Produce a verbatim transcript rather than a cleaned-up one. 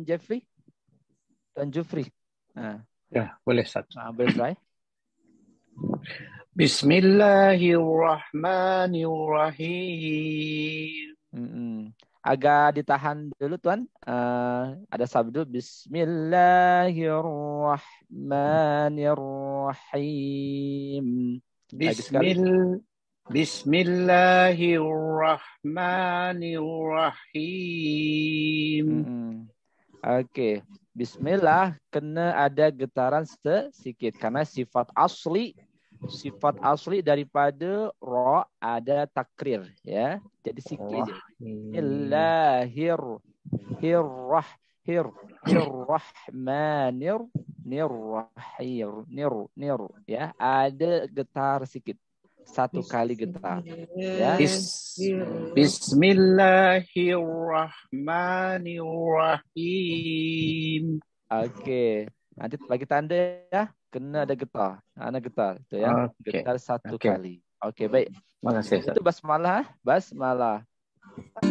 Jeffrey? Tuan Jufri. Nah. Ya, boleh Ustaz. Nah, boleh try. Bismillahirrahmanirrahim. Mm-mm. Agak ditahan dulu Tuan. Uh, ada sabdu Bismillahirrahmanirrahim. Lagi sekali. Bismil Bismillahirrahmanirrahim. Mm-mm. Oke. Okay. Bismillah kena ada getaran sedikit karena sifat asli sifat asli daripada ra ada takrir ya. Jadi sikit je. Bismillahir hirrah hir hirrahmanir nirrahir nir nir ya, ada getar sikit. Satu kali getar ya. Bis, Bismillahirrahmanirrahim. Oke, nanti bagi tanda ya, kena ada getar. Ada getar itu ya. Okay. Getar satu Okay. kali. Oke, baik. Terima kasih. Itu basmalah, basmalah.